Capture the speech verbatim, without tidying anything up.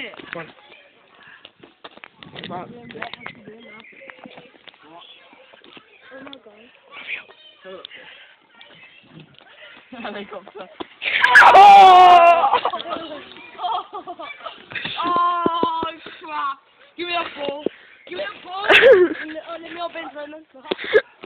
it. Come on. Come on. Oh my god. Helicopter. Oh! Oh crap! Give me that ball. Give me that ball. Oh, let me open, Simon.